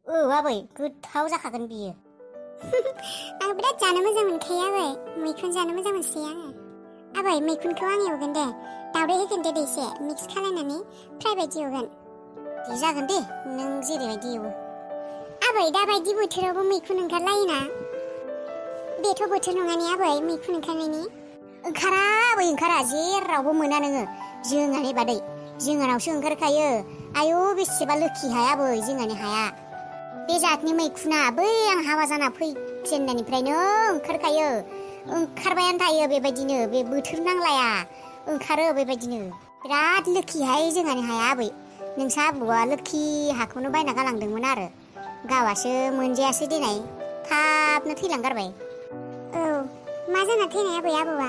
आबै गोथाव जाखागोन बियो। आं बिराद जानो मोजां मोनखायो आबै मैखुन जानो मोजां मोनसोयो आङो। आबै मैखुनखौ आं एवगोन दे दावदै होगोन दे एसे मिक्स खालायनानै फ्राय बायदि एवगोन। दे जागोन दे नों जेरैबायदि एवो। आबै दाबायदि बोथोरावबो मैखुन ओंखारलायोना बेथ' बोथोर नङा ने आबै मैखुन ओंखारनायनि? ओंखारा आबै ओंखारा जेरावबो मोना नोङो जोंहानि बादै जोंहानावसो ओंखारखायो। आयौ बेसेबा लोखि हाया आबै जोंहानि हाया। बे जातनि मैखुना बै आं हाबा जाना फैजेननायनिफ्रायनो ओंखारखायो। ओंखारबायानो थायो बेबायदिनो बे बोथोर नांलाया ओंखारो बेबायदिनो। बिराद लोखिहाय जोंहानि हाया आबै। नोंसा आबौआ लोखि हाखौनो बायना गालांदोंमोन आरो गावासो मोनजायासै देनाय थाबनो थैलांगारबाय। औ मा जाना थैनाय आबै आबौआ?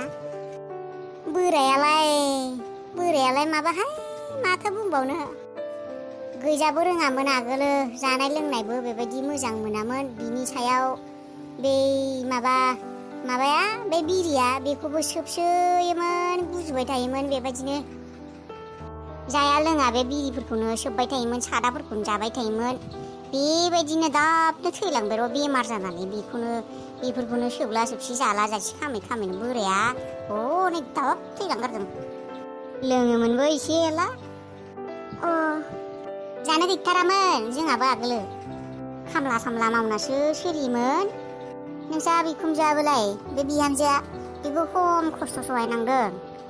बोरायालाय माबाहाय माथो बुंबावनो। गैजाबो रोङामोन आगोलो जानाय लोंनायबो बेबायदि मोजां मोनामोन। बिनि सायाव बे माबाया बे बिरिया बेखौबो सोबसोयोमोन गुजुबाय थायोमोन बेबायदिनो। जाया लोङा बे बिरिफोरखौनो सोबबाय थायोमोन सादाफोरखौनो जाबाय थायोमोन। बेबायदिनो दाबनो थैलांबाय र' बेमार जानानै बेफोरखौनो सोबला सोबसि जाला जासि खामै बोराया हनै दाब थैलांगारदों। लोङोमोनबो एसे एला। अ जानो गैथारामोन जोंहाबो आगोलो खामला सामला मावनासो सोलियोमोन। नोंसा बिखुनजोआबोलाय बे बिहामजोआ बेबो खम खस्थ' सहायनांदों।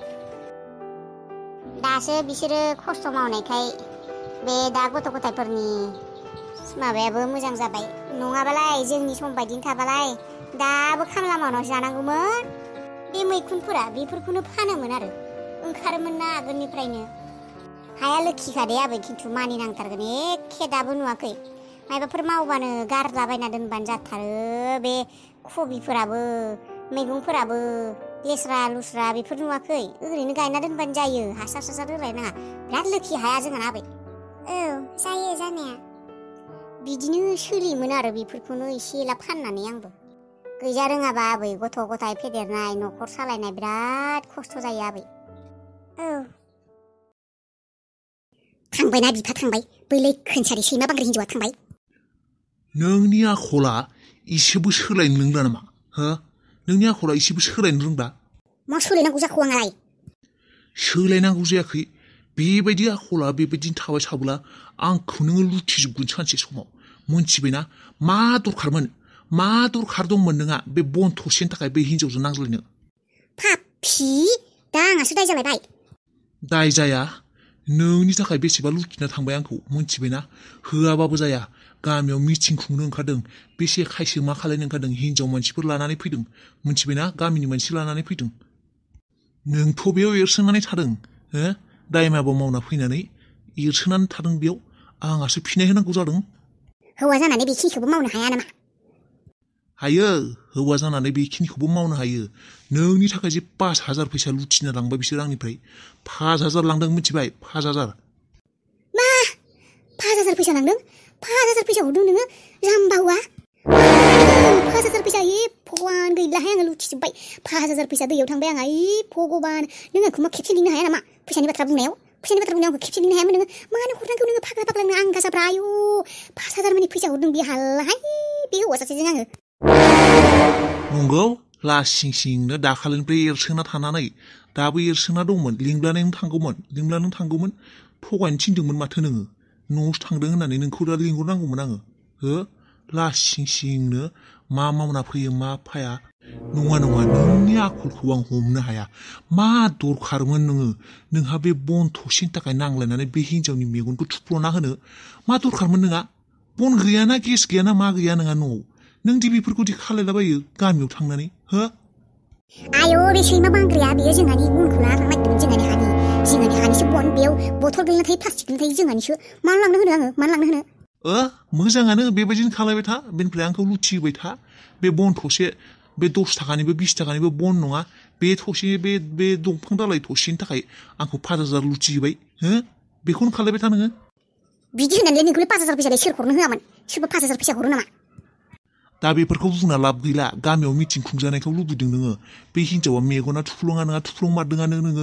दासो बिसोरो खस्थ' मावनायखाय बे दा गथ' गथायफोरनि माबायाबो मोजां जाबाय। नङाबालाय जोंनि सम बायदिनो थाबालाय दाबो खामला मावनासो जानांगौमोन। बे मैखुनफोरा बेफोरखौनो फानोमोन आरो ओंखारोमोन ना आगोलनिफ्रायनो। हाया लोखिखादे आबै खिन्थु मानिनांथारगोन एखे दाबो नुवाखै। माबाफोर मावबानो गारलाबायना दोनबानो जाथारो। बे कबिफोराबो मैगंफोराबो लेस्रा लुस्रा बेफोर नुवाखै ओरैनो गायना दोनबानो जायो। हासार सासार होलायनाङा बिराद लोखि हाया जोंहा आबै। औ जायो जानाया। बिदिनो सोलियोमोन आरो बेफोरखौनो एसे एला फाननानै आंबो। गैजा रोङाबा आबै गथ' गथाय फेदेरनाय न'खर सालायनाय बिराद खस्थ' जायो आबै। औ थांबायना बिफा थांबाय बैलाय खोनसारि सैमा बांग्रि हिन्जावआ थांबाय। नोंनि आखला इसेबो सोलायनो रोंला नामा? हो नोंनि आखला इसेबो सोलायनो रोंला? मा सोलायनांगौ जाखो आंलाय? सोलायनांगौ जायाखै। बेबायदि आखला बेबायदिनो थाबाय थाब्ला आंखौ नोङो लुथिजोबगोन सानसे समाव मोनथिबायना? मा दरखार दंमोन नोंहा बे बन थसेनि थाखाय बे हिन्जावजों नांज्लायनो? पापि दा आंहासो दाय जालायबाय। दाय जाया नोंनि थाखाय बेसेबा लुथिना थांबाय आंखौ मोनथिबायना? होआबाबो जाया गामियाव मिथिं खुंनो ओंखारदों। बेसे खायसो मा खालायनो ओंखारदों हिन्जाव मानसिफोर लानानै फैदों मोनथिबायना? गामिनि मानसि लानानै फैदों। नोंथ' बेयाव एरसोनानै थादों। हो दाय माबा मावना फैनानै एरसोनानै थादों बेयाव। आंहासो फिनाय होनांगौ जादों। हौवा जानानै बेखिनिखौबो मावनो हाया नामा? हायो हौवा जानानै बेखिनिखौबो मावनो हायो। नोंनि थाखाय जे 5,000 फैसा लुथिना लांबाय बिसोर आंनिफ्राय 5,000 लांदों मिथिबाय? 5,000। मा 5,000 फैसा लांदों? 5,000 फैसा हरदों नोङो जाम्बा हौवा? 5,000 फैसा भगबान गैलाहाय आङो लुथिजोब्बाय। 5,000 फैसा दैयाव थांबाय आंहा भगबान। नों आंखौ मा खेबसे लिंनो हाया नामा? फैसानि बाथ्रा बुंनायाव आंखौ खेबसे लिंनो हायामोन नोङो? मानो हरनांगौ नोङो फाग्ला नों आं गासाब्रा। आयु 5,000 मानि फैसा हरदों बे हालाहाय बे हौवा सासेजों आङो। नंगौ लासिं सिंनो दाखालिनिफ्राय एरसोना थानानै दाबो एरसोना दंमोन। लिंब्लानो नों थांगौमोन। थगायनो थिनदोंमोन माथो नोङो? न'आवसो थांदों होननानै नोंखौ दा लिंहरनांगौमोन आङो। हो लासिं सिंनो मा मावना फैयो मा फाया। नङा नोंनि आखलखौ आं हमनो हाया। मा दरखारमोन नोंहा बे बन थसेनि थाखाय नांलायनानै बे हिन्जावनि मेगनखौ थुफ्ल'ना होनो? मा दरखारमोन नोंहा? बन गैयाना गेस गैयाना मा गैया नोंहा न'आव? नों दि बेफोरखौदि खालायलाबायो गामियाव थांनानै हो? आयौ बे सैमा बांग्रिया बेयो जोंहानि बनखौ लाना थांनो नागिरदोंमोन। जोंहानि हानिसो बन बेयाव बथल गोलैना थायो प्लास्टिक गोलैना थायो जोंहानिसो। मानो लांनो होनो आङो? मानो लांनो होनो? मोजाङानो बेबायदिनो खालायबाय था। बेनिफ्राय आंखौ लुथिहोबाय था। बे बन थसे बे 10 थाखानिबो 20 थाखानिबो बन नङा। बे थसे बे दंफां दालाय थसेनि थाखाय आंखौ 5,000 लुथिहोबाय। हो बेखौनो खालायबाय था नोङो। बिदि होननानै नोंखौलाय 5,000 फैसालाय सोर हरनो होआमोन? सोरबा 5,000 फैसा हरो नामा? दा बेफोरखौ बुंना लाब गैला। गामियाव मिथिं खुंजानायखौ लुबैदों नोङो। बे हिन्जावा मेगना थुफ्लङा नङा थुफ्लंमारदोंआनो नोङो।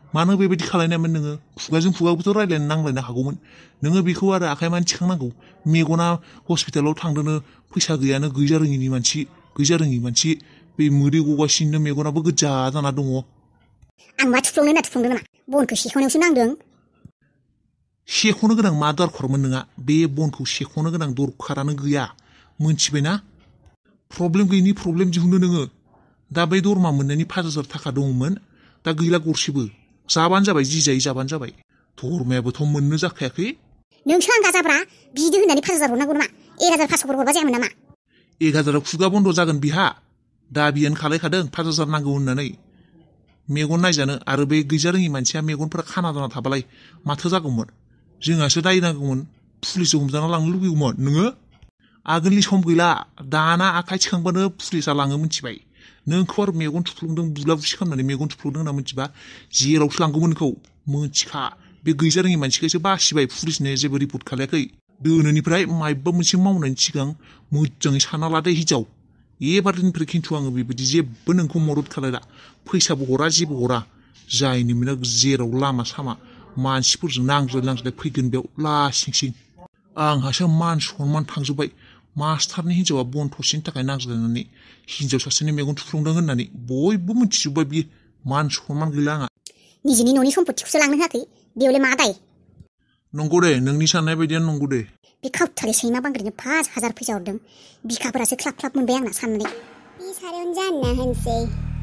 मानो बेबायदि खालायनायमोन नोङो खुगाजों खुगाबोथ' रायलायनो नांलायनो हागौमोन नोङो बेखौ आरो आखाइ मानि थिखांनांगौ मेगना हस्पिटालाव थांदोनो फैसा गैयानो गैजा रोङि मानसि बे मोदै गगासिनो मेगनाबो गोजा जाना दङ आं मा थुफ्लंनो होनना थुफ्लंदों नामा बनखौ सेख'नायावसो नांदों सेख'नो गोनां मा दरखारमोन नोंहा बे बनखौ सेख'नो गोनां दरखारानो गैया मोनथिबायना प्रब्लेम गैयिनि प्रब्लेम दिहुननो नोङो दा बै दरमा मोननायनि 5,000 थाखा दङमोन दा गैला गरसेबो जाबानो जाबाय जि जायो जाबानो जाबाय दरमायाबोथ' मोननो जाखायाखै नोंसो आं गाजाब्रा बिदि होननानै 5,000 हरनांगौ नामा 1,500 हरबा जायामोन नामा 1,000 खुगा बन्द जागोन बिहा दा बियानो खालायखादों 5,000 नांगौ होननानै मेगन नायजानो आरो बे गैजा रोङि मानसिया मेगनफोरा खाना जाना थाबालाय माथो जागौमोन जोंहासो दाय नांगौमोन पुलिसआव हमजाना लांनो लुबैगौमोन नोङो आगोलनि सम गैला दाना आखाइ थिखांबानो पुलिसा लाङो मिथिबाय नोंखौ आरो मेगन थुफ्लंदों बुला बुसि खालामनानै मेगन थुफ्लंदों होनना मिथिबा जेरावसो लांगौमोन नोंखौ मिथिखा बे गैजा रोङि मानसिखौसो बासिबाय पुलिसनो जेबो रिपर्ट खालायाखै दोनोनिफ्राय मायबा मोनसे मावनायनि सिगां मोजाङै सानना लादो हिजाव एबारनिफ्राय खिन्थु आङो बेबायदि जेबो नोंखौ मदद खालायला फैसाबो हरा जेबो हरा जायनि मोना जेराव लामा सामा मानसिफोरजों नांज्लाय फैगोन बेयाव लासिंसिं आंहासो मान सनमान थांजोब्बाय मास्टारनि हिन्जावा बन थसेनि थाखाय नांज्लायनानै हिन्जाव सासेनि मेगन थुफ्लंदों होननानै बयबो मिथिजोब्बाय बियो मान सनमान गैला आंहा निजेनि न'नि सम्पथिखौसो लांनो होआखै बेयावलाय मा दाय नंगौ दे नोंनि साननाय बायदियानो नंगौ दे बे खावथालि सैमा बांग्रिनो 5,000 फैसा हरदों बिखाफोरासो ख्लाब मोनबाय आंना साननानै बे सारायावनो जानना होनसै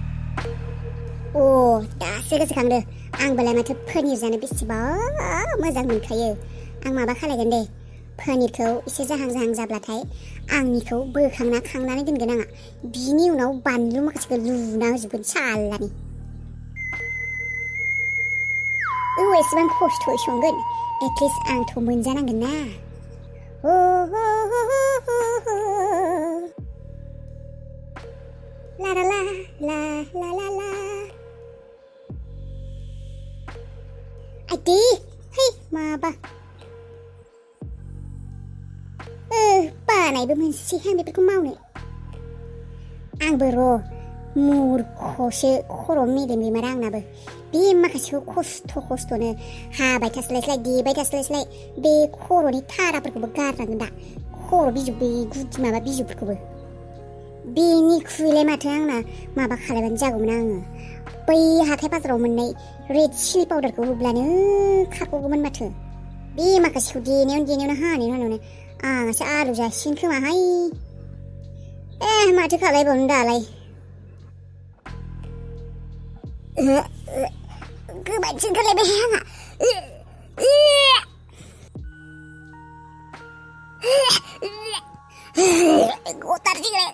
दासो गोसोखांदो आंबोलाय माथो पनिर जानो बेसेबा मोजां मोनखायो आं माबा खालायगोन दे पनिरखौ एसे जाहां जाब्लाथाय आंनिखौ बोखांना खांनानै दोनगोन आंहा बिनि उनाव बानलु माखासेखौ लुना होजोबगोन सालानि एसेबां खस्थ'यै संगोन एटलिस्ट आंथ' मोनजानांगोन ना ला ला ला ला ला ला ला आइदि है माबा बानायबो मोनसे आं बेफोरखौ मावनो आंबो र' मुर्खसो खर' मेलेम बेमारा आंनाबो बे माखासेखौ खस्थ'नो हाबाय थास्लायस्लाय देबाय थास्लायस्लाय बे खर'नि थाराफोरखौबो गारनांगोन दा खर' बिजौ बे गुदि माबा बिजौफोरखौबो बेनिख्रुइलाय माथो आंना माबा खालायबानो जागौमोन आङो बै हाथाय बाजाराव मोननाय रेड चिलि पाउडारखौ होब्लानो खारग'गौमोन माथो बे माखासेखौ देनायावनो हानायावनो आंहासो आलु जासिगोन खोमाहाय माथो खालायबावनो दालाय गोबांसिन खालायबाय आंहा गथारसिगोन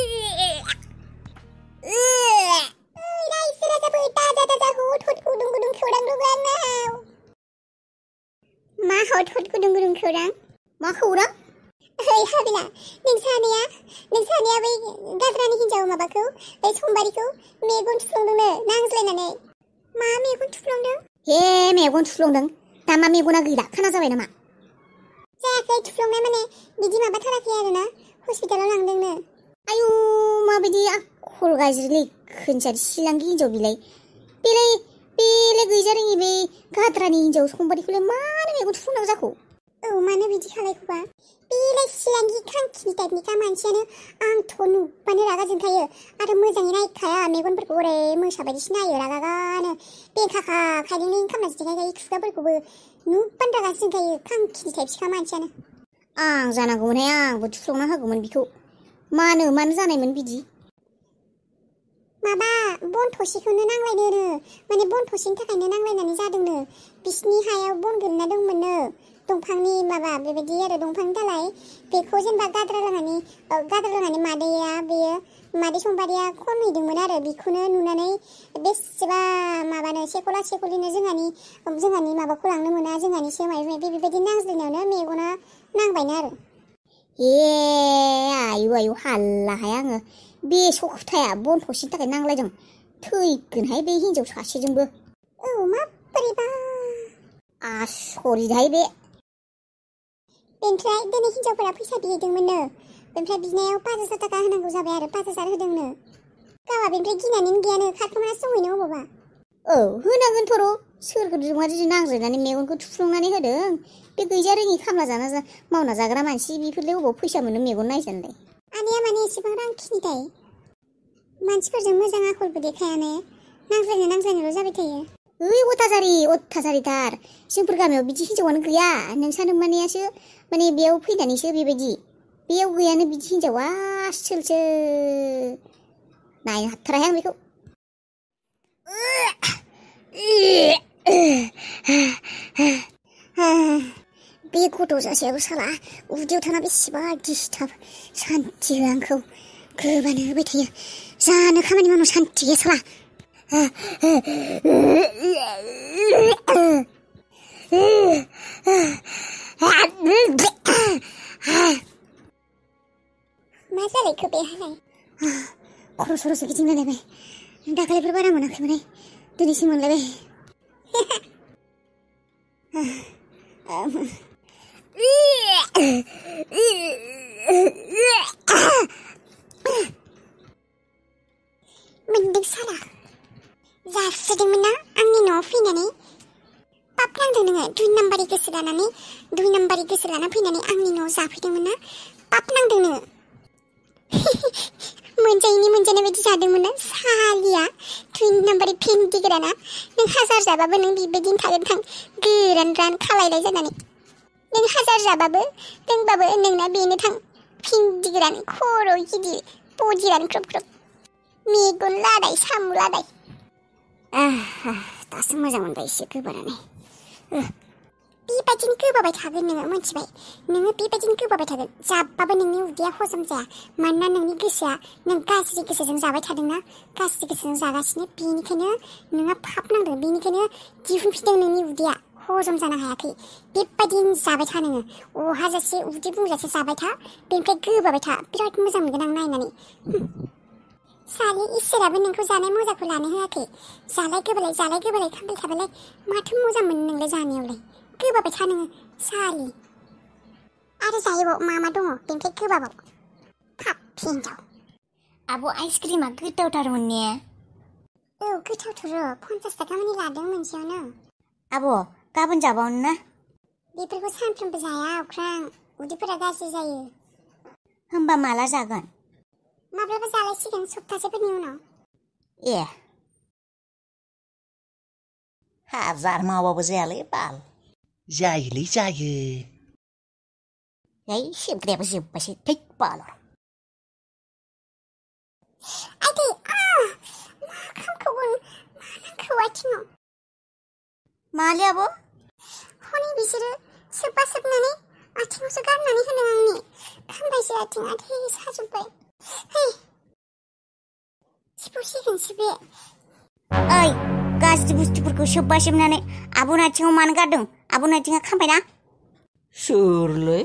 मा हट गुदुं खौरां मा खौरां हाबिला नोंसानिया बै गाज्रानि हिन्जाव माबाखौ बै समबारिखौ मेगन थुफ्लंदोंनो नांज्लायनानै मा मेगन थुफ्लंदों हे मेगन थुफ्लंदों दा मा मेगना गैला खाना जाबाय नामा जायाखै थुफ्लंनाय माने बिदि माबाथाराखै आरोना हस्पिटालाव लांदोंनो आयु माबायदि आखल गाज्रिलै खोनसारि सिलांगि हिन्जाव बेलाय गैजा रोङि बे गाद्रानि हिन्जाव समबारिखौलाय मानो मेगन थुफ्लंनांगौ जाखो मानो बिदि खालायखोबा बेलाय सिलांगि खांखिनि टाइपनिखा मानसियानो आंथ' नुबानो रागा जोंखायो आरो मोजाङै नायखाया मेगनफोरखौ ओरै मोसा बायदिसो नायो रागागानो बेंखाखा खायलें खालामनासो देखायखायो खुगाफोरखौबो नुबानो रागा जोंखायो खांखिनि टाइपसोखा मानसियानो आं जानांगौमोनहाय आंबो थुफ्लंना होगौमोन बिखौ मानो जानायमोन बिदि माबा बन थसेखौनो नांलायनो माने बन थसेनि थाखायनो नांलायनानै जादोंनो बिसिनि हायाव बन गोलैना दंमोननो दंफांनि माबा बेबायदि आरो दंफांनि दालाय बेखौ जेनेबा गाद्रा लानानै मादैया बेयो मादै समबारिया खनहैदोंमोन आरो बेखौनो नुनानै बेसेबा माबानो सेख'लिनो जोंहानि माबाखौ लांनो मोना जोंहानिसो माबा बेबायदि नांज्लायनायावनो मेगना नांबायनो आरो आयु हाल्लाहाय आङो बे सखुथाया बन थसेनि थाखाय नांलायदों थैगोनहाय बे हिन्जाव सासेजोंबो माबोरैबा आसरितहाय बे बेनिफ्राय दिनै हिन्जावफोरा फैसा बिहैदोंमोननो बेनिफ्राय बिनायाव 5,000 थाखा होनांगौ जाबाय आरो 5,000 होदोंनो गावहा बेनिफ्राय गिनानैनो गैयानो खारखोमाना सौहैनो अबावबा औ होनांगोनथ' र' सोरखौ रुमारिजों नांज्लायनानै मेगनखौ थुफ्लंनानै होदों बे गैजा रोङि खामला जाना मावना जाग्रा मानसि बेफोरलाय अबाव फैसा मोनो मेगन नायजानलाय आनैया माने एसेबां रांखिनिथाय मानसिफोरजों मोजां आखलबो देखायानो नांज्लायनायल' जाबाय थायो ओइ अथासारिथार जोंफोर गामियाव बिदि हिनजावानो गैया नोंसा नोंमानियासो माने बेयाव फैनानैसो बेबायदि बेयाव गैयानो बिदि हिनजावा सोलसो नायनो हाथाराहाय आं बेखौ बे गथ' जासेयाबो साला उदैयाव थाना बेसेबा दिस्टार्ब सान्थि होआ आंखौ गोबानो होबाय थायो जानो खामानि मावनो सान्थि गैया साला मा जालायखो बेहाय खर' सर'सो गिदिंलायबाय दाखालिफोर बारा मोनाखैमोन दिनैसो मोनलायबाय मोनदों साला जासोदोंमोन ना आंनि न'आव फैनानै पाप नांदों नोङो दुइ नाम्बारि गोसो लाना फैनानै आंनि न'आव जाफैदोंमोन ना पाप नांदों नोङो मोनजानाय बायदि जादोंमोन ना सालिया दुइ नाम्बारि फेन्दिग्राना नों हाजार जाबाबो नों बेबायदिनो थागोन थां गोरान खालायलाय जानानै नों हाजार जाबाबो लोंबाबो नोंना बेनो थां फेन्दिग्रान खर' गिदिर बदिरान ख्रब ख्रब मेगन लादाय साम' लादाय दासो मोजां मोनबाय एसे गोबानानै बेबायदिनो गोबाबाय थागोन नोङो मिथिबाय नोङो बेबायदिनो गोबाबाय थागोन जाबाबो नोंनि उदैया हजम जाया मानोना नोंनि गोसोआ नों गाज्रि गोसोजों जाबाय थादोंना गाज्रि गोसोजों जागासिनो बेनिखायनो नोंहा पाप नांदों बेनिखायनो दिहुनफिनदों नोंनि उदैया हजम जानो हायाखै बेबायदिनो जाबाय था नोङो अहाजासे उदै बुंजासे जाबाय था बेनिफ्राय गोबाबाय था बिराद मोजां मोनगोन आं नायनानै सालि इसोराबो नोंखौ जानाय मजाखौ लानो होआखै जालाय गोबालाय खामबाय थाबालाय माथो मोजां मोनो नोंलाय जानायावलाय गोबाबाय था नोङो सालि आरो जायोबाव मा दङ बेनिफ्राय गोबाबाव पाप हिनजाव आब' आइसक्रिमा गोथावथारमोन ने औ गोथावथार 50 थाखा मानि लादों मोनसेयावनो आब' गाबोन जाबावनो ना बेफोरखौ सानफ्रोमबो जाया अख्रां उदैफोरा गाज्रि जायो होमबा माला जागोन माब्लाबा जालायसिगोन सप्तासेफोरनि उनाव ए हाजार मावाबाबो जायालै बाल जायोलै जायो है सेबग्रायाबो जोब्बायसै थै बालर आदै मा खामखौबो मा नांखौ आथिङाव माले आब' हनै बिसोरो सोबनानै आथिङावसो गारनानै होदों आंनि खामबायसो आथिङा थै साजोब्बाय है सिबसिगोनसो बे ओइ गाज्रि बुस्थुफोरखौ सोबनानै आब'नि आथिङाव मानो गारदों आब'नि आथिङा खामबायना सोरलै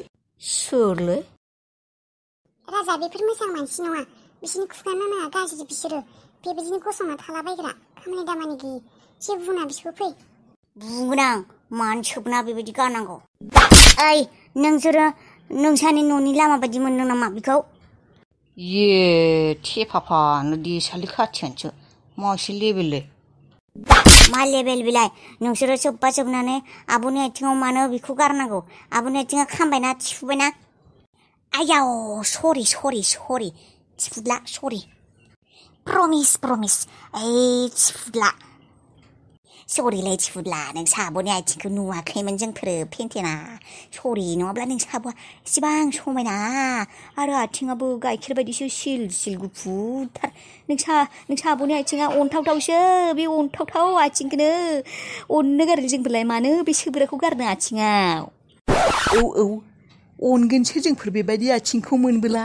राजा बेफोर मोजां मानसि नङा बिसोरनि खुगा नाङा गाज्रि बिसोरो बेबायदिनो गसंना थालाबायग्रा खामानि दामानि गैयि जेबो बुङा बिसोरखौ फै बुंगोन आं मानो सोबना बेबायदि गारनांगौ ओइ नोंसोरो नोंसानि न'नि लामा बायदि मोनदों नामा बेखौ ये थेफाफानो देसालि खाथियानोसो मासे लेबेललै मा लेबेल बेलाय नोंसोरो सोबनानै आब'नि आथिङाव मानो बेखौ गारनांगौ आब'नि आथिङा खामबायना थिफुबायना आयाव सरि थिफुदला सरि प्रमिस ओइ थिफुदला सरिलाय थिफुदला नोंसा आब'नि आथिंखौ नुवाखैमोन जोंफोरो फेन्थेना सरि नङाब्ला नोंसा आब'आ एसेबां समायना आरो आथिङाबो गाइखेर बायदिसो सिल गुफुरथार नोंसा आब'नि आथिङा अनथावथावसो बे अनथावथाव आथिंखौनो अननो गारदों जोंफोरलाय मानो बे सोबग्राखौ गारदों आथिङाव औ अनगोनसो जोंफोर बेबायदि आथिंखौ मोनबोला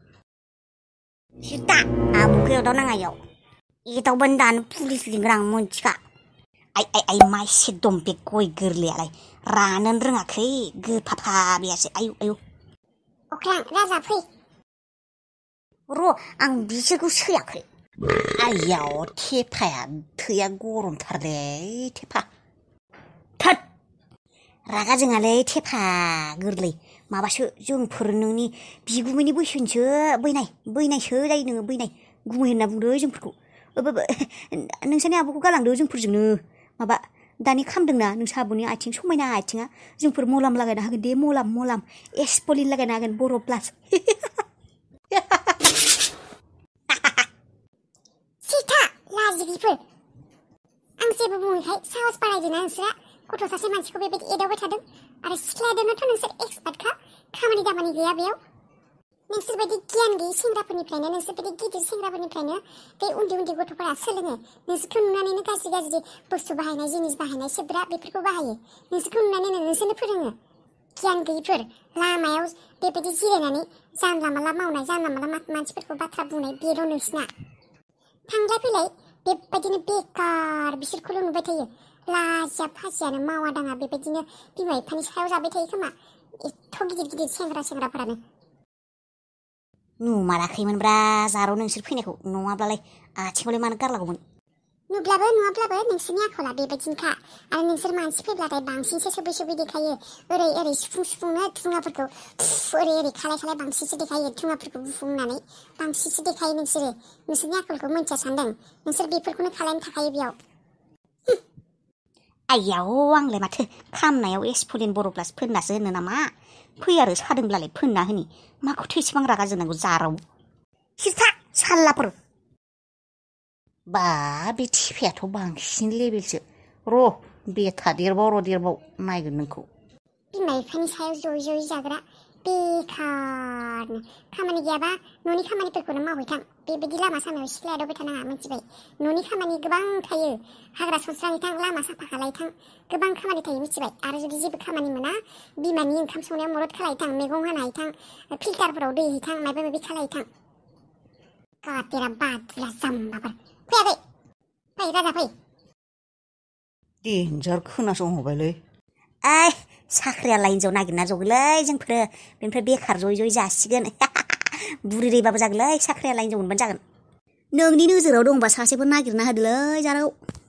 सिदा आब'खौ एदाव नाङा इयाव एदावबानो दानो पुलिस लिंगोन आं मोनथिखा आइ माइसे दं बे गय गोरलैयालाय रानोनो रोङाखै गोफाफा बेयासो आयु अख्रां राजा फै र' आं बिसोरखौ सैयाखै आइयाव थेफाया थैया गरमथारलै थेफा थोद रागा जोङालै थेफा गोरलै माबासो जोंफोर नोंनि बिगुमैनि बैसोनिसो बैनायसो जायो नोङो बैनाय गुमै होनना बुंदो जोंफोरखौ नोंसानि आब'खौ गालांदो जोंफोरजोंनो माबा दानि खामदोंना नोंसा आब'नि आथिं समायना आथिङा जोंफोर मलाम लागायना होगोन दे मलाम एसपलिन लागायना होगोन बर' प्लास सिथा लाजिगिफोर आं जेबो बुङैखाय साहस बारायदोंना नोंसोरा गथ' सासे मानसिखौ बेबायदि एदावबाय थादों आरो सिख्लायादोंनोथ' नोंसोर एक्सपार्टखा खामानि दामानि गैया बेयाव नोंसोर बायदि गियान गैयै सेंग्राफोरनिफ्रायनो नोंसोर बायदि गिदिर सेंग्राफोरनिफ्रायनो बे उन्दै गथ'फोरा सोलोङो नोंसोरखौ नुनानैनो गाज्रि बुस्थु बाहायनाय जिनिस बाहायनाय सोबग्रा बेफोरखौ बाहायो नोंसोरखौ नुनानैनो नोंसोरनो फोरोङो गियान गैयैफोर लामायाव बेबायदि जिरायनानै जानला मानला मावनाय जानला मानला मानसिफोरखौ बाथ्रा बुंनाय बेल' नोंसिना थांलाय फैलाय बेबायदिनो बेकार बिसोरखौल' नुबाय थायो लाजिया फाजियानो मावा दाङा बेबायदिनो बिमा बिफानि सायाव जाबाय थायो खोमा एथ' गिदिर सेंग्राफोरानो नुमाराखैमोनब्रा जारौ नोंसोर फैनायखौ नङाब्लालाय आथिङावलाय मानो गारलागौमोन नुब्लाबो नोंसोरनि आखला बेबायदिनोखा आरो नोंसोर मानसि फैब्लाथाय बांसिनसो सोबै देखायो ओरै सुफुंनो थुङाफोरखौ ओरै खालाय बांसिनसो देखायो थुङाफोरखौ बुफुंनानै बांसिनसो देखायो नोंसोरनि आखलखौ मोनथिया सानदों नोंसोर बेफोरखौनो खालायनो थाखायो बेयाव आइयाव आंलाय माथो खामनायाव एसपलिन बर' प्लास फोननासो होनो नामा फै आरो सादोंब्लालाय फोनना होनि माखौथो एसेबां रागा जोंनांगौ जाराव हिस्था साल्लाफोर बा बे थेफायाथ' बांसिन लेबेलसो र' बेथा देरबाव नायगोन नोंखौ बिमा बिफानि सायाव जयै जाग्रा बेखारनो खामानि गैयाबा न'नि खामानिफोरखौनो मावहैथां बेबायदि लामा सामायाव सिख्ला एदावबाय थानाङा मिथिबाय न'नि खामानि गोबां थायो हाग्रा सनस्रांहैथां लामा साफा खालायथां गोबां खामानि थायो मिथिबाय आरो जुदि जेबो खामानि मोना बिमानि ओंखाम संनायाव मदद खालायथां मैगं हानायथां फिल्टारफोराव दै हैथां माबा माबि खालायथां गातेरा बादुला जाम्बाफोर फैयाखै फै राजा फै देन्जार खोनासंहरबायलै ओइ साख्रियाला हिन्जाव नागिरना जगैलै जोंफोरो बेनिफ्राय बेखार जयै जासिगोन बुरिबाबो जागोनलै साख्रियाला हिन्जाव मोनबानो जागोन नोंनि नोजोराव दंबा सासेफोर नागिरना होदोलै जारौ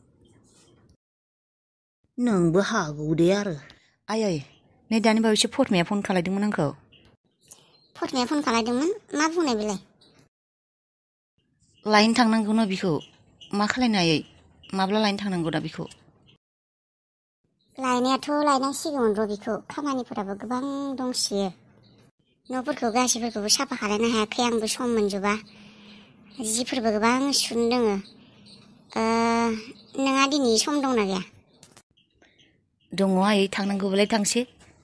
नोंबो हागौ दे आरो आयै नै दानि बावैसो फटमाया फन खालायदोंमोन आंखौ फटमाया फन खालायदोंमोन मा बुंनाय बेलाय लायनो थांनांगौनो बिखौ मा खालायनो आयै माब्ला लायनो थांनांगौ दा बिखौ लायनायाथ' लायनांसिगौमोन र' बिखौ खामानिफोराबो गोबां दंसोयो न'फोरखौ गासैफोरखौबो साफा खालायनो हायाखै आंबो सम मोनजोबा जिफोरबो गोबां सुनो दोङो नोंहा दिनै सम दंना गैया दङ आयै थांनांगौबालाय थांसै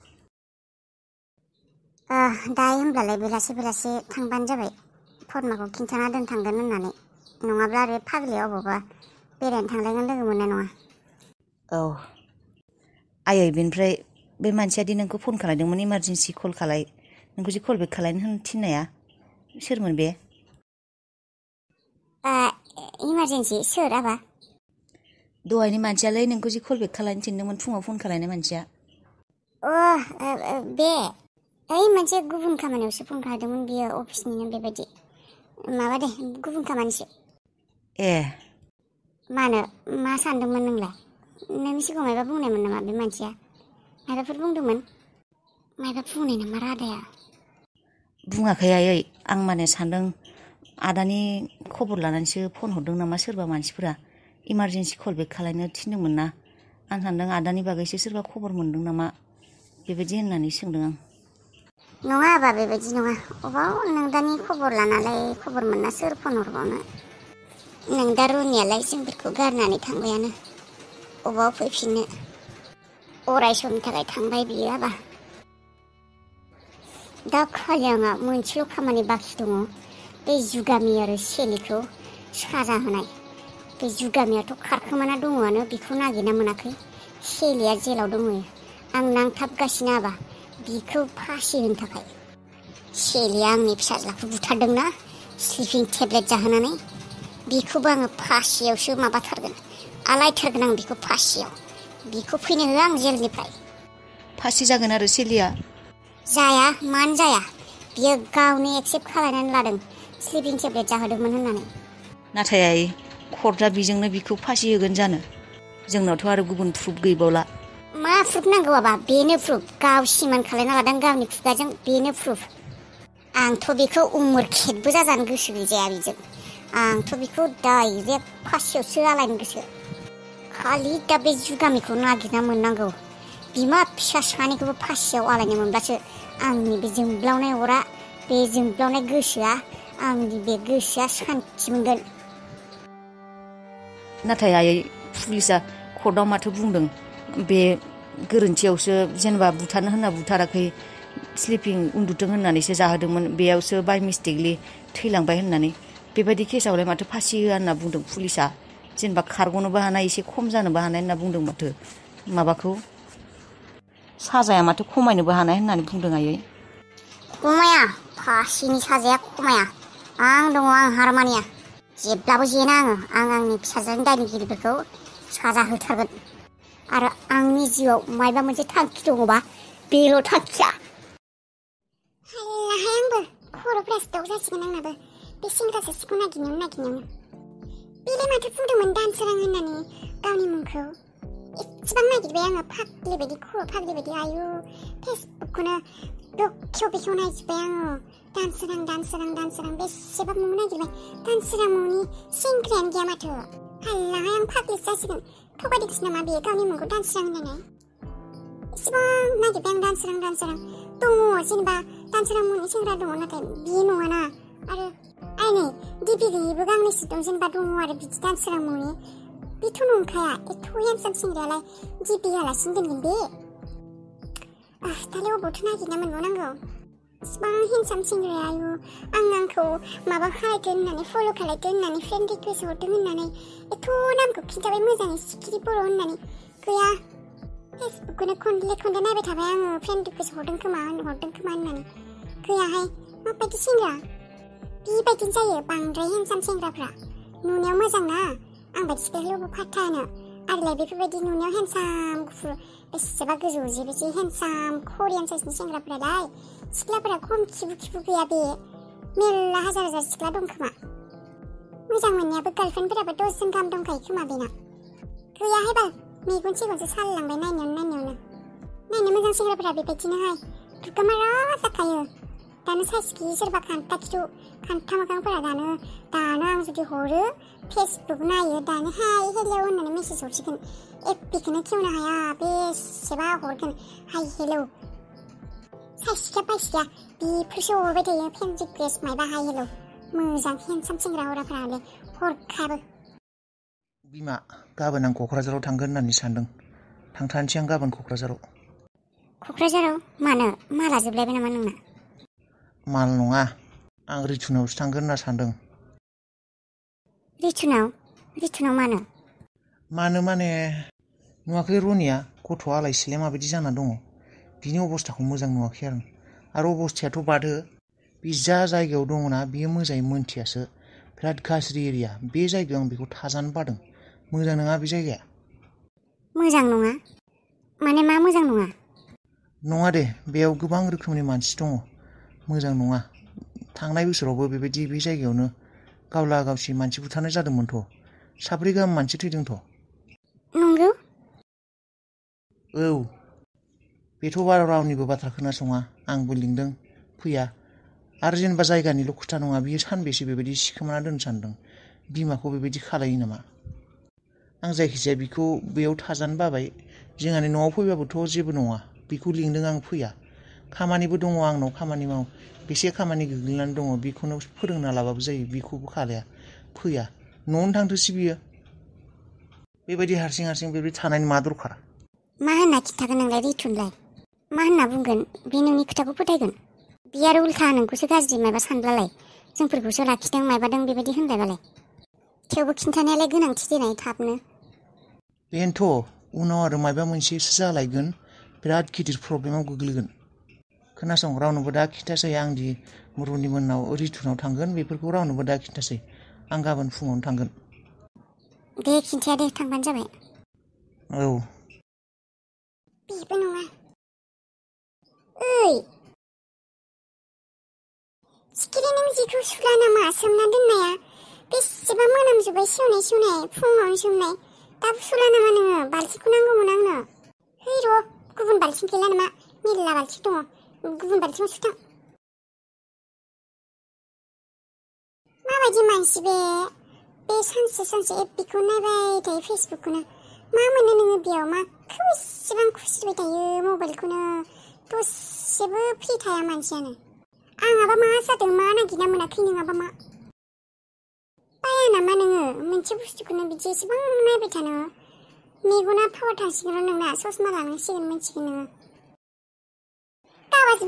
दायो होमब्लालाय बेलासे थांबानो जाबाय फटमाखौ खिन्थाना दोनथांगोन होननानै नङाब्ला आरो फाग्लिया अबावबा बेरायनो थांलायगोन लोगो मोननाय नङा औ आयै बेनिफ्राय बे मानसिया दि नोंखौ फन खालायदोंमोन इमारजेन्सि कल खालाय नोंखौ जि कल बेक खालायनो होन थिननाया सोरमोन बे इमारजेन्सि सोर आबा दहायनि मानसियालाय नोंखौ जि कल बेक खालायनो थिनदोंमोन फुङाव फन खालायनाय मानसिया बे ओइ मोनसे गुबुन खामानियावसो फन खालायदोंमोन बियो अफिसनिनो बेबायदि माबा दे गुबुन खामानिसो ए मानो मा सानदोंमोन नोंलाय नोंनि सिगाङाव मायबा बुंनायमोन नामा बे मानसिया मायबाफोर बुंदोंमोन मायबा बुंनाय नामा रादाया बुङाखै आयै आं माने सानदों आदानि खबर लानानैसो फन हरदों नामा सोरबा मानसिफोरा इमारजेन्सि कल बेक खालायनो थिनदोंमोन ना आं सानदों आदानि बागैसो सोरबा खबर मोनदों नामा बेबायदि होननानै सोंदों आं नङा आबा बेबायदि नङा अबाव नों दानि खबर लानालाय खबर मोनना सोर फन हरबावनो नों दा रुनियालाय जोंफोरखौ गारनानै थांबायानो अबाव फैफिननो अराय समनि थाखाय थांबाय बियो आबा दा खालि आंहा मोनसेल' खामानि बाखि दङ बे जुगामि आरो सेलिखौ साजा होनाय बे जुगामियाथ' खारखोमाना दङआनो बेखौ नागिरना मोनाखै सेलिया जेलाव दङ आं नांथाबगासिनो आबा बिखौ फासि होनो थाखाय सेलिया आंनि फिसाज्लाखौ बुथारदोंना स्लिपिं टेब्लेट जाहोनानै बिखौबो आङो फासियावसो माबाथारगोन आलायथारगोन आं बिखौ फासियाव बिखौ फैनो होआ आं जेलनिफ्राय फासि जागोन आरो सेलिया जाया मानो जाया बियो गावनो एक्सेप्ट खालायनानै लादों स्लिपिं टेब्लेट जाहोदोंमोन होननानै नाथाय आइ कर्टआ बिजोंनो बिखौ फासि होगोन जानो जोंनावथ' आरो गुबुन प्रुफ गैबावला मा प्रुफ नांगौ आबा बेनो प्रुफ गाव सिमान खालायना लादों गावनि खुगाजों बेनो प्रुफ आंथ' बेखौ उमुर खेदबो जाजानो गोसो गैजाया बेजों आंथ' बेखौ डाइरेक्ट फासियावसो आलायनो गोसो खालि दा बे जुगामिखौ नागिरना मोननांगौ बिमा फिसा सानैखौबो फासियाव आलायनो मोनब्लासो आंनि बे जोंब्लावनाय अरा बे जोंब्लावनाय गोसोआ आंनि बे गोसोआ सान्थि मोनगोन नाथाय आयै पुलिसा कर्टआव माथो बुंदों बे गोरोन्थियावसो जेनेबा बुथारनो होनना बुथाराखै स्लिपिं उन्दुथों होननानैसो जाहोदोंमोन बेयावसो बाय मिस्टेकलि थैलांबाय होननानै बेबायदि केसावलाय माथो फासि होआ होनना बुंदों पुलिसा जेनेबा खारग'नोबो हानाय एसे खम जानोबो हानाय होनना बुंदों माथो माबाखौ साजाया माथो खमायनोबो हानाय होननानै बुंदों आयै खमाया फासिनि साजाया खमाया आं दङ आं हार मानिया जेब्लाबो जेना आं आंनि फिसाजोनि दायनिगिरिफोरखौ साजा होथारगोन आरो आंनि जिउआव मायबा मोनसे थांखि दङबा बेल' थांखिया हायलाहाय आंबो खर'फ्रासो दाउ जासिगोन आंनाबो बे सेंग्रा सासेखौ नागिरनायावनो बेलाय माथो बुंदोंमोन दानसोरां होननानै गावनि मुंखौ एसेबां नागिरबाय आङो फाग्लि बायदि खर' फाग्लि बायदि आयु फेसबुकखौनो बेखेव बेखेव नागिरबाय आङो दानसोरां बेसेबा मुं नागिरबाय दानसोरां मुंनि सेंग्रायानो गैया माथो हायलाहाय आं फाग्लिसो जासिगोन थगायदोंसो नामा बेयो गावनि मुंखौ दानसोरां होननानै एसेबां नागिरबाय आं दानसोरां दङ जेनेबा दानसोरां मुंनि सेंग्रा दङ नाथाय बियो नङाना आरो आइनै डिपि गैयिबो गांनैसो दं जेनेबा दङ आरो बिदि दानसोरां मुंनि बेथ' नंखाया एथ' हेन्डसाम सेंग्रायालाय डिपि होआलासिनो दोनगोन बे दालाय अबावथो नागिरना मोनबावनांगौ इसिबां हेन्डसाम सेंग्राया आयु आंखौ माबा खालायदो होननानै फल' खालायदो होननानै फ्रेन्ड रिकुवेस्ट हरदों होननानै एथ' नामखौ खिन्थाबाय मोजाङै सिखिरि बर' होननानै गैया फेसबुकखौनो खनले नायबाय थाबाय आङो फ्रेन्ड रिकुवेस्ट हरदों खोमा होननानै गैयाहाय माबायदि सेंग्रा बेबायदिनो जायो बांद्राय हेन्डसाम सेंग्राफ्रा नुनायाव मोजां ना आं बायदि सिख्लाखौबो फाथा होनो आरोलाय बेफोरबायदि नुनायाव हेन्डसाम गुफुर बेसेबा गोजौ जेबेसे हेन्डसाम करियान साइसनि सेंग्राफोरालाय सिख्लाफोरा खम खिबु गैया बे मेरला हाजार सिख्ला दं खोमा मोजां मोननायाबो गार्लफ्रेन्डफोराबो 10 जन गाहाम दंखायो खोमा बेना गैयाहाय बाल मेगन सिगनसो सालायलांबाय नायनायावनो नायनो मोजां सेंग्राफोरा बेबायदिनोहाय दुगामारा जाखायो दानो साइसखि सोरबा खान्था मोखांफोरा दानो आं जुदि हरो फेसबुक नायो दानो हाय हेलौ होननानै मेसेज हरसिगोन एफबिखौनो खेवनो हाया बेसेबा हरगोन हाय हेलौ साइसखिया बायसिया बेफोरसो हरबाय थायो फ्रेन्ड रिकुवेस्ट मायबा हाय हेलौ मोजां हेन्डसाम सेंग्रा हराफोरालाय हरखाबो बिमा गाबोन आं क'क्राझाराव थांगोन होननानै सानदों थांथारनोसै आं गाबोन क'क्राझाराव मानो माला जोबलायबाय नामा नोंना माल नङा आं रिथुनावसो थांगोन होनना सानदों रिथुनाव मानो माने नुवाखै रनिया गथ'आ आलाय सिलाय माबायदि जाना दङ बिनि अबस्थाखौ मोजां नुवाखै आरो अबस्थायाथ' बादो बे जा जायगायाव दङना बियो मोजाङै मोनथियासो बिराद गाज्रि एरिया बे जायगायाव आं बेखौ थाजानो बादों मोजां नङा बे जायगाया मोजां नङा माने मा मोजां नङा दे बेयाव गोबां रोखोमनि मानसि दङ मोजां नङा थांनाय बोसोरावबो बेबायदि बे जायगायावनो गावला गावसि मानसि बुथारनाय जादोंमोनथ' 7 गाहाम मानसि थैदोंथ' नंगौ औ बेथ' बारा रावनिबो बाथ्रा खोनासङा आंबो लिंदों फैया आरो जेनेबा जायगानिल' खोथा नङा बियो सानबेसे बेबायदि सिखोमाना दोननो सानदों बिमाखौ बेबायदि खालायो नामा आं जायखिजाया बिखौ बेयाव थाजानो बाबाय जोंहानि न'आव फैबाबोथ' जेबो नङा बिखौ लिंदों आं फैया खामानिबो दङ आंनाव खामानि माव बेसे खामानि गोग्लैनानै दङ बेखौनो फोरोंना लाबाबो जायो बिखौबो खालाया फैया न'आवनो थांथोंसै बियो बेबायदि हारसिं बेबायदि थानायनि मा दरखार मा होनना खिन्थागोन नोंलाय रिथुनलाय मा होनना बुंगोन बे नोंनि खोथाखौ फोथायगोन बे आरो उल्था नोंखौसो गाज्रि मायबा सानब्लालाय जोंफोरखौसो लाखिदों मायबादों बेबायदि होनलायबालाय थेवबो खिन्थानायालाय गोनांथि देनाय थाबनो बेनोथ' उनाव आरो मायबा मोनसेसो जालायगोन बिराद गिदिर प्रब्लेमाव गोग्लैगोन खोनासं रावनोबो दा खिन्थासै आं दि मुरुनि मोननाव रिथुनाव थांगोन बेफोरखौ रावनोबो दा खिन्थासै आं गाबोन फुङावनो थांगोन दे खिन्थाया दे थांबानो जाबाय औ बेबो नङा ओइ सिखिरि नों जिखौ सुला नामा सोमना दोननाया बेसेबा मोनामजोब्बाय सेवनाय फुङावनो सोमनाय दाबो सुला नामा नोङो बाल्थिंखौ नांगौमोन आंनो है र' गुबुन बाल्थिं गैला नामा मेरला बाल्थिं दङ गुबुन बाल्थिङाव सुथां माबायदि मानसि बे सानसे एफबिखौ नायबाय थायो फेसबुकखौनो मा मोनो नोङो बेयाव माखौ इसेबां खुसिबाय थायो मबाइलखौनो दसेबो फ्रि थाया मानसियानो आंहाबा मा जादों मा नागिरना मोनाखै नोंहाबा मा बाया नामा नोङो मोनसे बुस्थुखौनो बिदि एसेबां नायबाय थानो मेगना पावार थांसिगोन नोंना ससमा लानांसिगोन मिथिगोन नोङो गावासो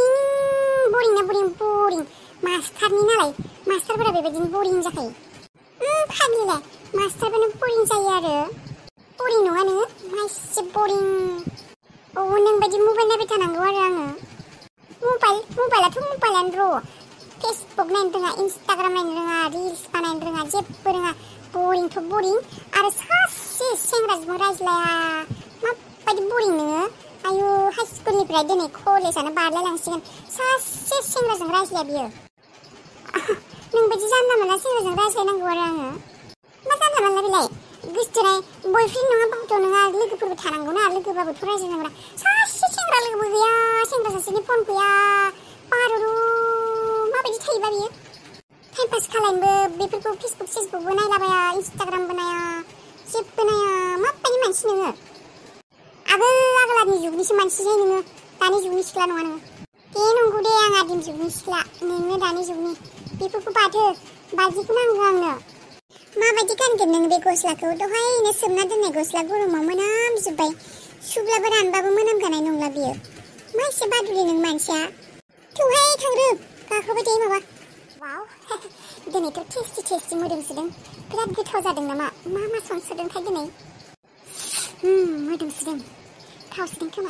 बरिं मास्टारनि नालाय मास्टारफोरा बेबायदिनो बरिं जाखायो फाग्लिलाय मास्टारफोरनो बरिं जायो आरो बरिं नङा नोङो मासे बरिं नोंबायदि मबाइल नायबाय थानांगौ आरो आङो मबाइलाथ' मबाइलानो र' फेसबुक नायनो रोङा इन्सटाग्राम नायनो रोङा रिल्स बानायनो रोङा जेबो रोङा बरिंथ' बरिं आरो सासे सेंग्राजों रायज्लाया माबायदि बरिं नोङो आयु हाइ स्कुलनिफ्राय दिनै कलेजानो बारलायलांसिगोन सासे सेंग्राजों रायज्लाया बियो नोंबायदि जानला मोनला सेंग्राजों रायज्लायनांगौ आरो आङो मा जानला मोनला बेलाय गोसथोनाय बयफ्रेन्ड नङाबाबोथ' नोंहा लोगोफोरबो थानांगौना लोगोबाबोथ' रायज्लायनांगौना सासे सेंग्रा लोगोबो गैया सेंग्रा सासेनि फन गैया बारु माबायदि थायोबा बियो टाइम पास खालामनोबो बेफोरखौ फेसबुकबो नायलाबाया इन्सटाग्रामबो नाया जेबो नाया माबायदि मानसि नोङो आगोलनि जुगनिसो मानसि जायो नोङो दानि जुगनि सिख्ला नङा नोङो दे नंगौ दे आं आदिम जुगनि सिख्ला नोङो दानि जुगनि बेफोरखौ बाथो बाजिखौ नांगौ आंनो माबायदि गानगोन नों बे गस्लाखौ दहायनो सोमना दोननाय गस्ला गरमाव मोनामजोब्बाय सुब्लाबो रानबाबो मोनामगानाय नंला बियो मा एसे बादुलि नों मानसिया थौहाय थांरो गाखोबाय थायो माबा वाव दिनैथ' टेस्टि मोदोमसोदों बिराद गोथाव जादों नामा मा संसोदोंथाय दिनै मोदोमसोदों थावसोदों खोमा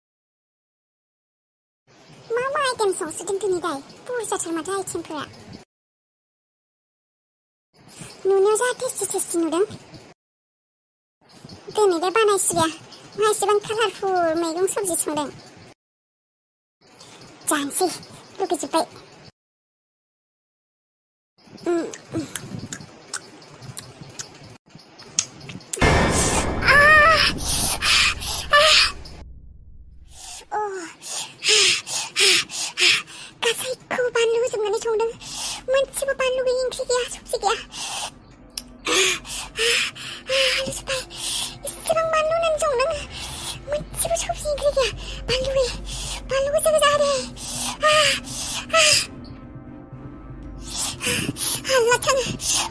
मा आइटेम संसोदों दिनैलाय बुरजाथार माथो आइटेमफोरा नुनायाव जा टेस्टि नुदों दिनैलाय बानायसिगोन मा एसेबां कालारफुल मैगं सबजि संदों जानोसै लुगैजोब्बाय गासैखौबो बानलु होजोबनानै संदों मोनसेबो बानलु गैयि ओंख्रि गैया सबजि गैया आलुजोब्बाय इसेबां बानलु होनानै संदों मोनसेबो सबजि ओंख्रि गैया बानलु गोजा दे Allah tanı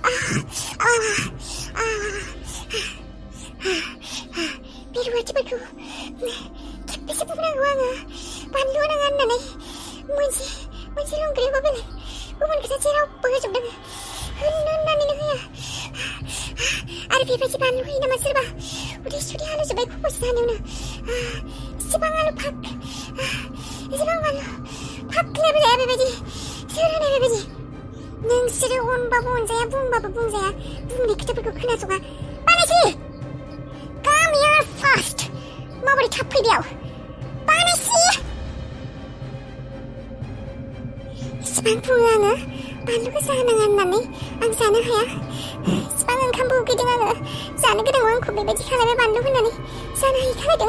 bir wajib aku bisa bukanango anga bandu nangan nanai moji longgri babel bukan kita cerau pengajubdang nani naya ada bebaji bandu ini nama serba udah halu sebaik kukus tanuna sebang halu pak lebih bebaji serana bebaji नोंसोरो अनबाबो अनजाया बुंबाबो बुंजाया बुंनाय खोथाफोरखौ खोनासङा बानायसै come here fast माबोरै थाब फैबायाव बानायसै इसिबां बुङो आङो बानलु गोसा होनाङा होननानै आं जानो हाया इसिबां ओंखामबो उखैदों आङो जानो गोनाङाव आंखौ बेबायदि खालामबाय बानलु होनानै जानो हायै खालायदों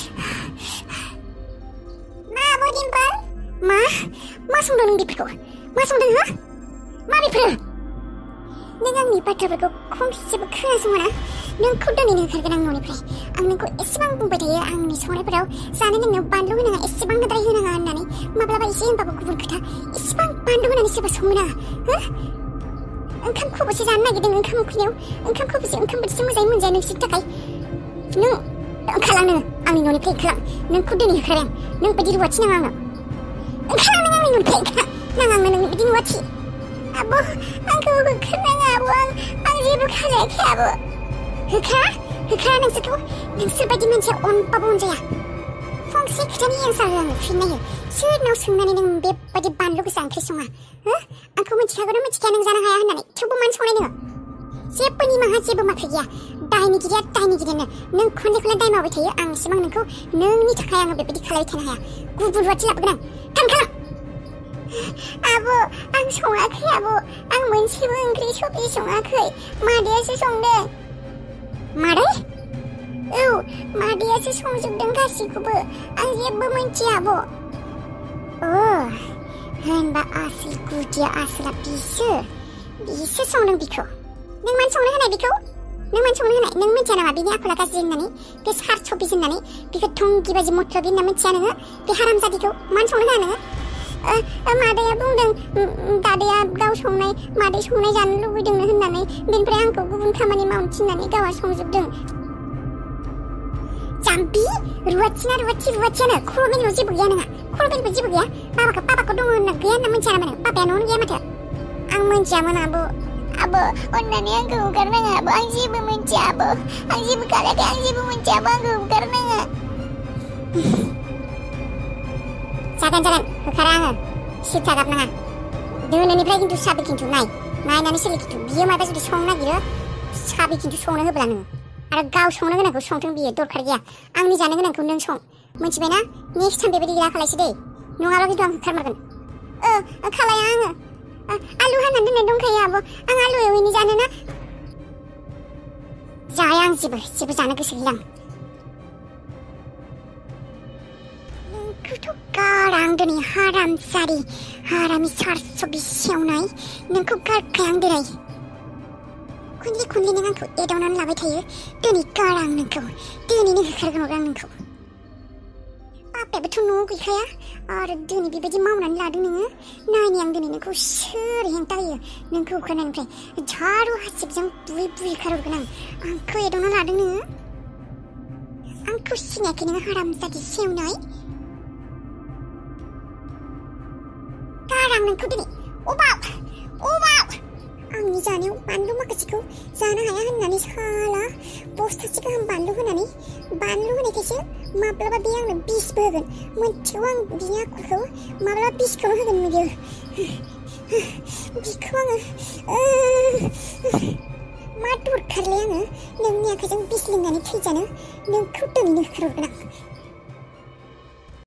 मा बदिमपोल मा संदों नों बेफोरखौ मा संदों हा मा बेफोरो नों आंनि बाथ्राफोरखौ खंसेबो खोनासङा नोंखौ दोनैनो ओंखारगोन आं न'निफ्राय आं नोंखौ एसेबां बुंबाय थायो आंनि संनायफोराव जानो लोंनायाव बानलु होनाङा एसेबां गोद्राय होनाङा होननानै माब्लाबा एसे होनबाबो गुबुन खोथा एसेबां बानलु होनानै सोरबा संनो नाङा ओंखाम खब'से जानो नागिरदों ओंखाम उखैनायाव ओंखाम खब'से ओंखाम बोथिसे मोजाङै मोनजाया नोंसोरनि थाखाय नों ओंखारलां नोङो आंनि न'निफ्राय ओंखारलां नोंखौ दोनै होखारबाय आं नों बायदि रुवाथि नाङा आंनो ओंखारलां नों आंनि न'निफ्राय नाङा आंनो नों बिदि रुवाथि आब' आंखौ होखारनाङा आब' आं जेबो खालायाखै आब' होखारा नोंसोरखौ नोंसोरबायदि मानसिया अनबाबो अनजाया फंसे खोथानि एन्सार हो आंनो फिन नायो सोरनाव सोंनानै नों बेबायदि बानलु गोसा ओंख्रि सङा आंखौ मिथिखागौ ना मिथिखाया नों जानो हाया होननानै थेवबो मानो संनाय नोङो जेबो निमाहा जेबो माफि गैया दायनिगिरियानो नों खनले दाय मावबाय थायो आं एसेबां नोंखौ नोंनि थाखाय आङो बेबायदि खालायबाय थानो हाया गुबुन रुवाथि लाबोगोन आं थांखाला आब' आं सङाखै आब' आं मोनसेबो ओंख्रि सबजि सङाखै मादैयासो संदों मादै औ मादैयासो संजोबदों गासैखौबो आं जेबो मिन्थिया आब' होनबा आसोल गुदिया आसोला बिसो बिसो संदों बिखौ नों मानो संनो होनाय बिखौ नों मानो संनो होनाय नों मिथिया नामा बिनि आखला गाज्रि होननानै बे सार सबिस होननानै बिखौ थंगि बाजि मथ्रबि होनना मिथिया नोङो बे हारामजादिखौ मानो संनो होआ नोङो मादैया बुंदों दादैया गाव संनाय मादै संनाय जानो लुबैदोंनो होननानै बेनिफ्राय आंखौ गुबुन खामानि मावनो थिननानै गावहा संजोबदों जाम्बि रुवाथियानो खर' बेनल' जेबो गैया नोंहा खर' बेनल' जेबो गैया पापाखौ दङ होनना गैया होनना मिथिया नामा नों पापाया न'आवनो गैया माथो आं मिथियामोन आब' अन्नानै आंखौ हगारनाङा आब' आं जेबो मिथिया आब' आं जेबो खालायाखै आं जेबो मिथिया आब' आंखौ हगारनाङा जागोन होखारा आङो सिथा गाबनाङा दोनैनिफ्राय खिन्थु साबि खिन्थु नायनानै सोलि खिन्थु बियो माबा जुदि संनो नागिरो साबि खिन्थु संनो होब्ला नोङो आरो गाव संनो गोनांखौ संथों बियो दरखार गैया आंनि जानो गोनांखौ नों सं मिथिबायना नेक्स्ट टाइम बेबायदि दा खालायसै दे नङाबा खिन्थु आं होखारमारगोन खालाया आङो आलु हानानै दोननाय दंखायो आब' आं आलु एवैनो जानो ना जाया आं जेबो जानो गोसो गैया नोंखौथ' गारा आं दिनै हारामि सारसबि सेवनाय नोंखौ गारखाया आं दिनै खनले नों आंखौ एदावनानै लाबाय थायो दिनै गारा आं नोंखौ दिनैनो होखारगोन आं नोंखौ पापायाबोथ' न'आव गैखाया आरो दिनै बेबायदि मावनानै लादों नोङो नायनि आं दिनै नोंखौ सोर हेंथा होयो नोंखौ होखारनायनिफ्राय झारु हासिबजों बुयै होखारहरगोन आंखौ एदावना लादों नोङो आंखौ सिनायाखै नोङो हारामजादि सेवनाय गारा आं नोंखौ दिनै अबाव आंनि जानायाव बानलु माखासेखौ जानो हाया होननानै साला बस्थासे गाहाम बानलु होनायखायसो माब्लाबा बे आंनो बिसबो होगोन मिथिगौ आं बिनि आखलखौ माब्लाबा बिसखौनो होगोन बियो बिखौ आङो मा दरखारलै आङो नोंनि आखाइजों बिस लोंनानै थैजानो नोंखौ दिनैनो होखारहरगोन आं